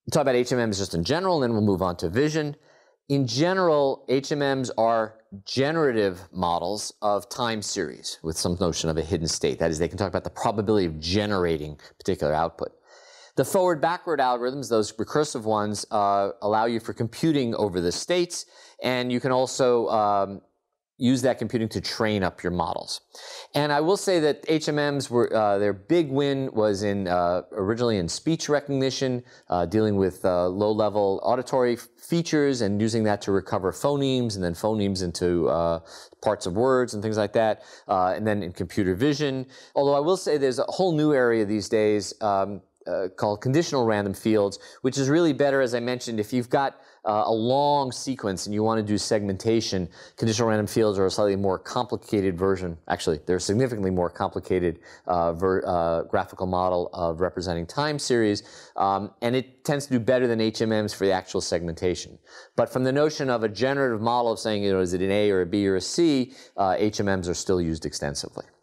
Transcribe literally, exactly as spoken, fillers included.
talk about H M Ms just in general, and then we'll move on to vision. In general, H M Ms are generative models of time series with some notion of a hidden state. That is, they can talk about the probability of generating particular output. The forward-backward algorithms, those recursive ones, uh, allow you for computing over the states, and you can also um, use that computing to train up your models. And I will say that H M Ms were, uh, their big win was in, uh, originally in speech recognition, uh, dealing with uh, low-level auditory features and using that to recover phonemes and then phonemes into uh, parts of words and things like that, uh, and then in computer vision. Although I will say there's a whole new area these days um, uh, called conditional random fields, which is really better, as I mentioned, if you've got Uh, a long sequence and you want to do segmentation. Conditional random fields are a slightly more complicated version. Actually, they're a significantly more complicated uh, ver, uh, graphical model of representing time series, um, and it tends to do better than H M Ms for the actual segmentation. But from the notion of a generative model of saying, you know, is it an A or a B or a C, uh, H M Ms are still used extensively.